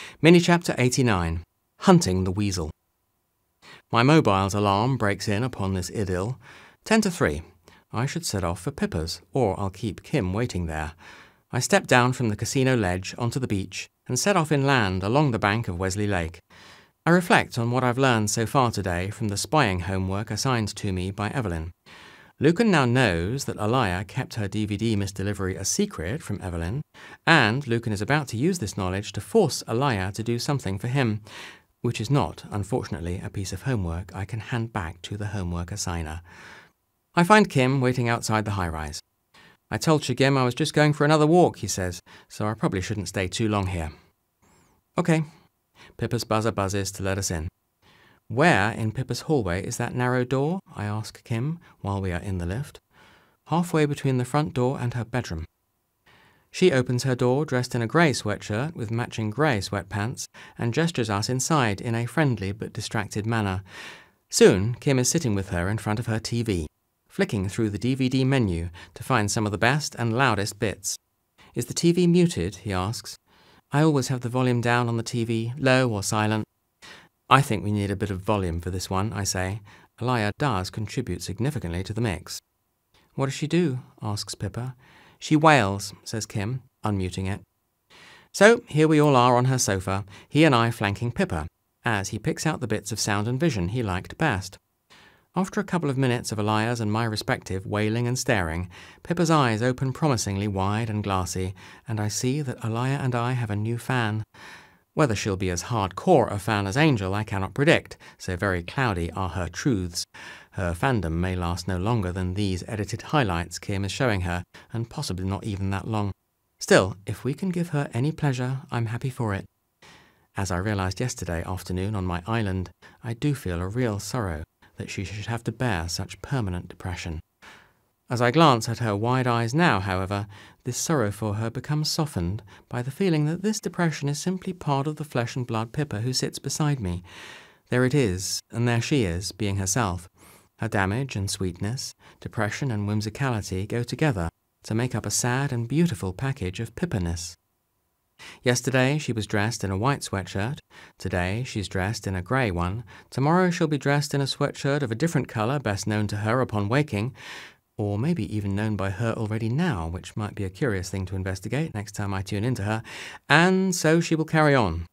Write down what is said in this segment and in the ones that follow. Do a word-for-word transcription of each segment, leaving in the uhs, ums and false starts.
Mini-chapter eighty-nine, Hunting the Weasel. My mobile's alarm breaks in upon this idyll. Ten to three. I should set off for Pippa's, or I'll keep Kim waiting there. I step down from the casino ledge onto the beach and set off inland along the bank of Wesley Lake. I reflect on what I've learned so far today from the spying homework assigned to me by Evelyn. Lucan now knows that Alaya kept her D V D misdelivery a secret from Evelyn, and Lucan is about to use this knowledge to force Alaya to do something for him, which is not, unfortunately, a piece of homework I can hand back to the homework assigner. I find Kim waiting outside the high-rise. I told Shigim I was just going for another walk, he says, so I probably shouldn't stay too long here. Okay. Pippa's buzzer buzzes to let us in. Where in Pippa's hallway is that narrow door? I ask Kim while we are in the lift. Halfway between the front door and her bedroom. She opens her door dressed in a grey sweatshirt with matching grey sweatpants and gestures us inside in a friendly but distracted manner. Soon, Kim is sitting with her in front of her T V, flicking through the D V D menu to find some of the best and loudest bits. Is the T V muted? He asks. I always have the volume down on the T V, low or silent. I think we need a bit of volume for this one, I say. Alaya does contribute significantly to the mix. What does she do? Asks Pippa. She wails, says Kim, unmuting it. So here we all are on her sofa, he and I flanking Pippa, as he picks out the bits of sound and vision he liked best. After a couple of minutes of Alaya's and my respective wailing and staring, Pippa's eyes open promisingly wide and glassy, and I see that Alaya and I have a new fan. Whether she'll be as hardcore a fan as Angel I cannot predict, so very cloudy are her truths. Her fandom may last no longer than these edited highlights Kim is showing her, and possibly not even that long. Still, if we can give her any pleasure, I'm happy for it. As I realized yesterday afternoon on my island, I do feel a real sorrow that she should have to bear such permanent depression. As I glance at her wide eyes now, however, this sorrow for her becomes softened by the feeling that this depression is simply part of the flesh and blood Pippa who sits beside me. There it is, and there she is, being herself. Her damage and sweetness, depression and whimsicality go together to make up a sad and beautiful package of Pippa-ness. Yesterday she was dressed in a white sweatshirt, today she's dressed in a grey one, tomorrow she'll be dressed in a sweatshirt of a different colour best known to her upon waking, or maybe even known by her already now, which might be a curious thing to investigate next time I tune into her, and so she will carry on.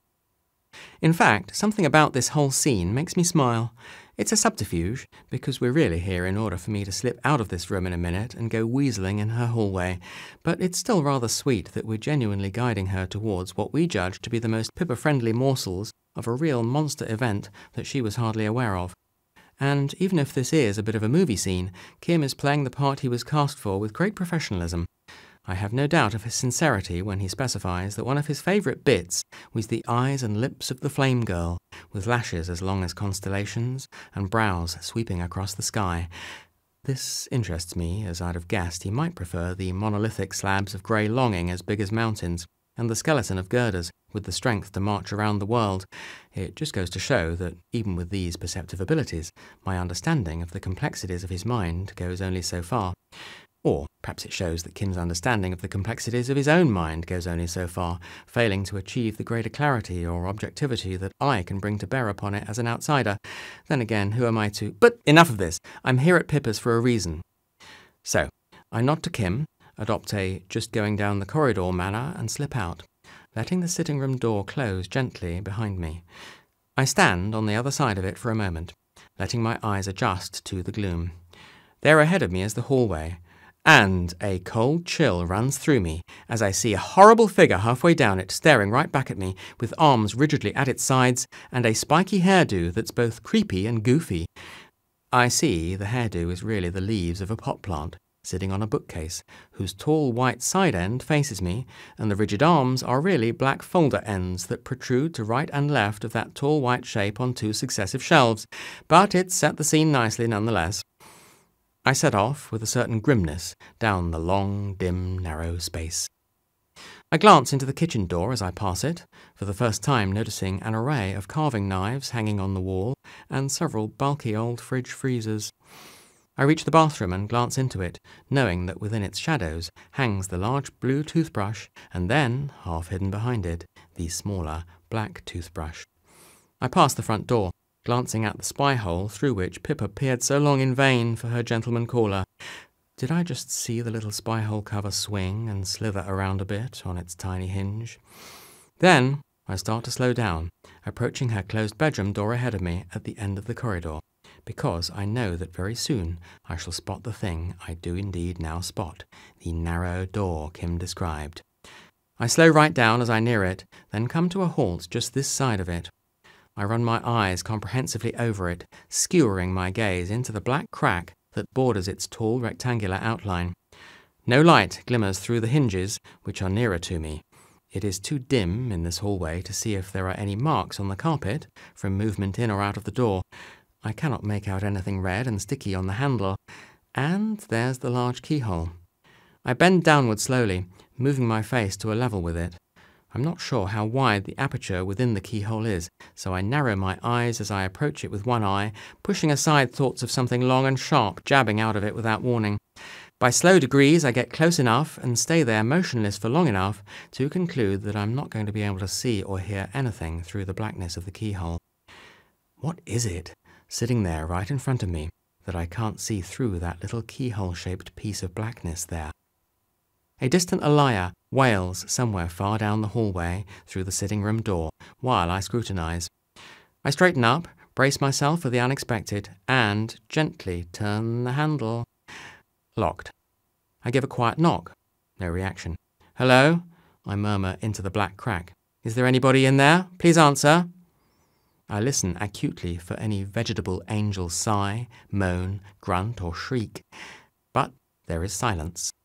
In fact, something about this whole scene makes me smile. It's a subterfuge, because we're really here in order for me to slip out of this room in a minute and go weaseling in her hallway, but it's still rather sweet that we're genuinely guiding her towards what we judge to be the most Pippa-friendly morsels of a real monster event that she was hardly aware of. And even if this is a bit of a movie scene, Kim is playing the part he was cast for with great professionalism. I have no doubt of his sincerity when he specifies that one of his favourite bits was the eyes and lips of the flame girl, with lashes as long as constellations and brows sweeping across the sky. This interests me, as I'd have guessed he might prefer the monolithic slabs of grey longing as big as mountains, and the skeleton of girders with the strength to march around the world. It just goes to show that, even with these perceptive abilities, my understanding of the complexities of his mind goes only so far. Or perhaps it shows that Kim's understanding of the complexities of his own mind goes only so far, failing to achieve the greater clarity or objectivity that I can bring to bear upon it as an outsider. Then again, who am I to— But enough of this! I'm here at Pippa's for a reason. So, I nod to Kim, adopt a just-going-down-the-corridor manner and slip out, letting the sitting room door close gently behind me. I stand on the other side of it for a moment, letting my eyes adjust to the gloom. There ahead of me is the hallway, and a cold chill runs through me as I see a horrible figure halfway down it staring right back at me with arms rigidly at its sides and a spiky hairdo that's both creepy and goofy. I see the hairdo is really the leaves of a pot plant sitting on a bookcase whose tall white side end faces me, and the rigid arms are really black folder ends that protrude to right and left of that tall white shape on two successive shelves, but it set the scene nicely nonetheless. I set off with a certain grimness down the long, dim, narrow space. I glance into the kitchen door as I pass it, for the first time noticing an array of carving knives hanging on the wall and several bulky old fridge freezers. I reach the bathroom and glance into it, knowing that within its shadows hangs the large blue toothbrush, and then, half hidden behind it, the smaller black toothbrush. I passed the front door, glancing at the spy hole through which Pippa peered so long in vain for her gentleman caller. Did I just see the little spy hole cover swing and slither around a bit on its tiny hinge? Then I start to slow down, approaching her closed bedroom door ahead of me at the end of the corridor, because I know that very soon I shall spot the thing I do indeed now spot, the narrow door Kim described. I slow right down as I near it, then come to a halt just this side of it. I run my eyes comprehensively over it, skewering my gaze into the black crack that borders its tall rectangular outline. No light glimmers through the hinges, which are nearer to me. It is too dim in this hallway to see if there are any marks on the carpet from movement in or out of the door. I cannot make out anything red and sticky on the handle. And there's the large keyhole. I bend downward slowly, moving my face to a level with it. I'm not sure how wide the aperture within the keyhole is, so I narrow my eyes as I approach it with one eye, pushing aside thoughts of something long and sharp jabbing out of it without warning. By slow degrees, I get close enough and stay there motionless for long enough to conclude that I'm not going to be able to see or hear anything through the blackness of the keyhole. What is it, sitting there right in front of me, that I can't see through that little keyhole-shaped piece of blackness there? A distant alaya wails somewhere far down the hallway through the sitting room door, while I scrutinize. I straighten up, brace myself for the unexpected, and gently turn the handle. Locked. I give a quiet knock. No reaction. "Hello?" I murmur into the black crack. "Is there anybody in there? Please answer." I listen acutely for any vegetable angel sigh, moan, grunt, or shriek. But there is silence.